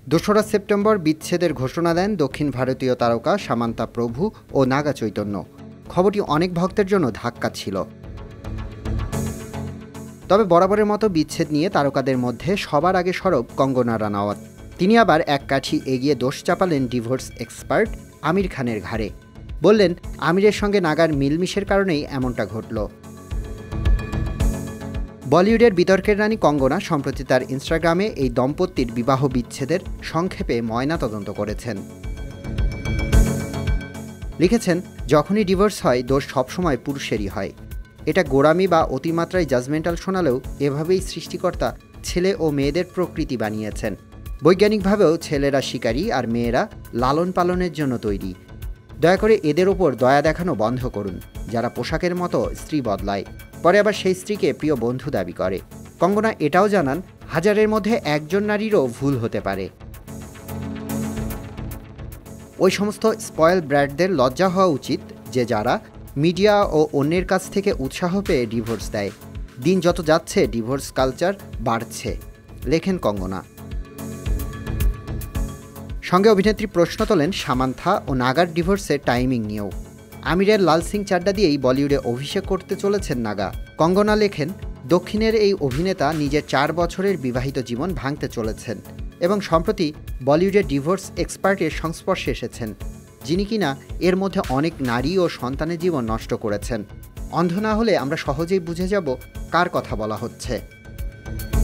২রা সেপ্টেম্বর বিচ্ছেদের ঘোষণা দেন দক্ষিণ ভারতীয় তারকা সামান্তা প্রভু ও নাগা চৈতন্য। খবরটি অনেক ভক্তের জন্য ধাক্কা ছিল। তবে বরাবরের মতো বিচ্ছেদ নিয়ে তারকাদের মধ্যে সবার আগে সরব কঙ্গনা রানাওয়াত। তিনি আবার এক কাঠি এগিয়ে দোষ চাপালেন ডিভোর্স এক্সপার্ট আমির খানের ঘাড়ে। বললেন, আমিরের সঙ্গে নাগার মিলমিশের কারণেই এমনটা ঘটল। বলিউডের বিতর্কের রানী কঙ্গনা সম্প্রতি তার ইনস্টাগ্রামে এই দম্পতির বিবাহ বিচ্ছেদের সংক্ষেপে ময়নাতদন্ত করেছেন। লিখেছেন, যখনই ডিভোর্স হয় দোষ সবসময় পুরুষেরই হয়। এটা গোঁড়ামি বা অতিমাত্রায় জাজমেন্টাল শোনালেও এভাবেই সৃষ্টিকর্তা ছেলে ও মেয়েদের প্রকৃতি বানিয়েছেন। বৈজ্ঞানিকভাবেও ছেলেরা শিকারী আর মেয়েরা লালন পালনের জন্য তৈরি। দয়া করে এদের ওপর দয়া দেখানো বন্ধ করুন, যারা পোশাকের মতো স্ত্রী বদলায়, পরে আবার সেই স্ত্রীকে প্রিয় বন্ধু দাবি করে। কঙ্গনা এটাও জানান, হাজারের মধ্যে একজন নারীরও ভুল হতে পারে। ওই সমস্ত স্পয়েল ব্র্যাটদের লজ্জা হওয়া উচিত যে যারা মিডিয়া ও অন্যের কাছ থেকে উৎসাহ পেয়ে ডিভোর্স দেয়। দিন যত যাচ্ছে ডিভোর্স কালচার বাড়ছে, লেখেন কঙ্গনা। সঙ্গে অভিনেত্রী প্রশ্ন তোলেন সামান্থা ও নাগার ডিভোর্সের টাইমিং নিয়েও। আমিরের লাল সিং চাড্ডা দিয়েই বলিউডে অভিষেক করতে চলেছেন নাগা। কঙ্গনা লেখেন, দক্ষিণের এই অভিনেতা নিজের 4 বছরের বিবাহিত জীবন ভাঙতে চলেছেন এবং সম্প্রতি বলিউডের ডিভোর্স এক্সপার্টের সংস্পর্শে এসেছেন, যিনি কিনা এর মধ্যে অনেক নারী ও সন্তানের জীবন নষ্ট করেছেন। অন্ধ না হলে আমরা সহজেই বুঝে যাব কার কথা বলা হচ্ছে।